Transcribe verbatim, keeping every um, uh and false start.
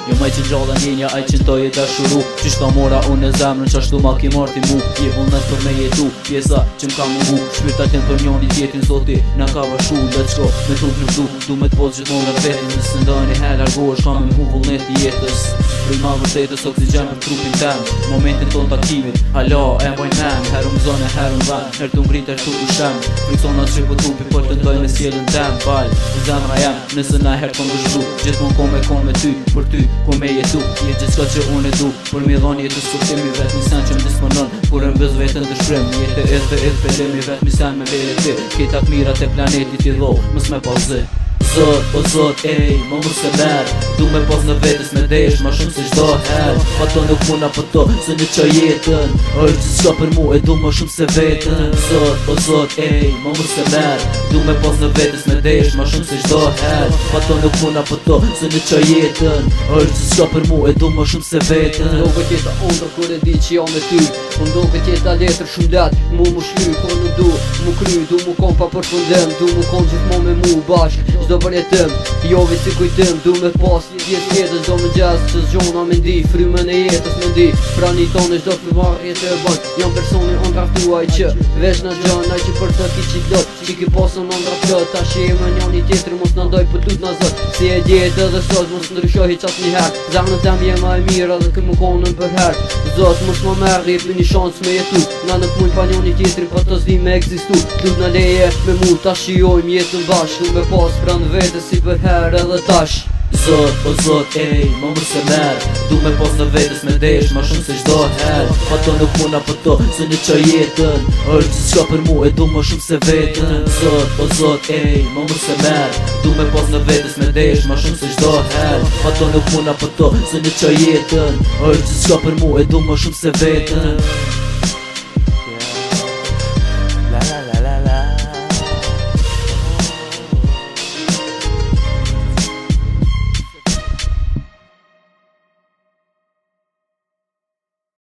Jo maj që gjalla njenja aj që ntoj e dashuru Qysh ta mora unë e zemrën qashtu ma ki marti mu Je vullnet për me jetu Pjesa që m'ka mungu Shpirtat jen për njoni tjetin zoti Na ka vashu let's go Me tup nuk du Du me t'poz gjithmon nga vetin Nësë ndani her largohesh ka me mhu vullnet i jetës Prej ma vërtetës oksigen për trupin tem Momentin ton takimit Hala e mboj men Heru m'zone heru m'van Her t'u ngrit her t'u u shem Friksonat që po tupi për të ndoj me sjellën tem Bal Zemra jem Nëse na her kom dëshru Gjithmon kom e kom me ty Për ty kom me jetu Je gjithka që unë e du Për mi dhon jetës kuptimi vet mi sen që m'disponon Kur e mbëz vetën të shprim Jetë e edhe e pelimi vet mi sen me vere ti Ketat mirat e planetit i dho Mës me pauzë Zot, o zot, ej, më mërë se merë Du me pas në vetës me desh, ma shumë se gjdo her Pa to nuk muna për to, se në qa jetën Ojë që s'ka për mu e du më shumë se vetën Zot, o zot, ej, më mërë se merë Du me pas në vetës me desh, ma shumë se gjdo her Pa to nuk muna për to, se në qa jetën Ojë që s'ka për mu e du më shumë se vetën Do këtë jeta ondër kur e di që jam me ty Po do këtë jeta letër shumë let Mu mu shly, ko nuk du, mu kry Du mu kom pa përfundim, du mu kom gjithmon me mu bashk Gjdo për jetim, jo vi si kujtim Du me pas pjesë jetës do me gjes Që zgjona me ndi, frymën e jetës me ndi Pra një tonë gjdo frimar jetë e ban Jam personi on draftuaj që Vesh në gjën, aj që për të ki qiklot Që ki pasën on draftuaj Ta që e më njani tjetër mos në ndoj për tut në zët Si e djetë edhe sot mos ndryshohi qas një her Zemrën tem je ma e mirë edhe këmë konën për her Zot mos më merë jepi një shansë me jetu Na nuk mujnë pa njani tjetërin pa të zdi me egzistu Tut në leje me mu ta shiojmë jetën bash Du me pas pranë vetës si për her edhe tash Zot, o zot, ej, më mërë se merë Du me pas në vetës me desh, ma shumë se gjdo her Pa to nuk muna për to, se në qa jetën Ojë që s'ka për mu e du më shumë se vetën Zot, o zot, ej, më mërë se merë Du me pas në vetës me desh, ma shumë se gjdo her Pa to nuk muna për to, se në qa jetën Ojë që s'ka për mu e du më shumë se vetën